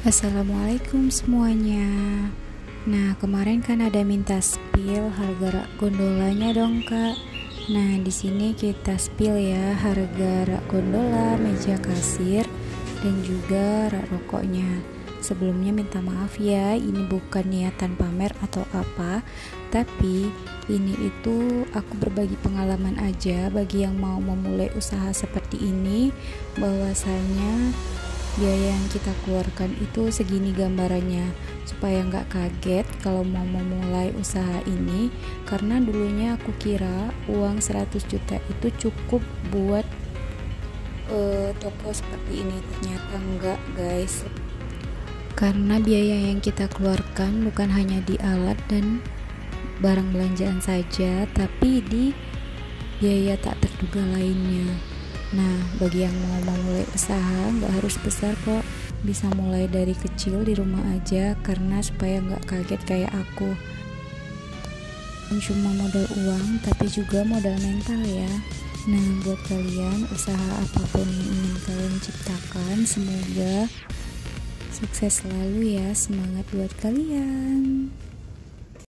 Assalamualaikum semuanya. Nah, kemarin kan ada minta spill harga rak gondolanya dong, Kak. Nah, di sini kita spill ya harga rak gondola, meja kasir, dan juga rak rokoknya. Sebelumnya minta maaf ya, ini bukan niatan pamer atau apa, tapi ini itu aku berbagi pengalaman aja bagi yang mau memulai usaha seperti ini, bahwasanya biaya yang kita keluarkan itu segini gambarannya, supaya nggak kaget kalau mau memulai usaha ini, karena dulunya aku kira uang 100 juta itu cukup buat toko seperti ini. Ternyata enggak, guys, karena biaya yang kita keluarkan bukan hanya di alat dan barang belanjaan saja, tapi di biaya tak terduga lainnya. Nah, bagi yang mau memulai usaha nggak harus besar kok, bisa mulai dari kecil di rumah aja, karena supaya nggak kaget kayak aku. Bukan cuma modal uang, tapi juga modal mental ya. Nah, buat kalian, usaha apapun yang ingin kalian ciptakan, semoga sukses selalu ya. Semangat buat kalian.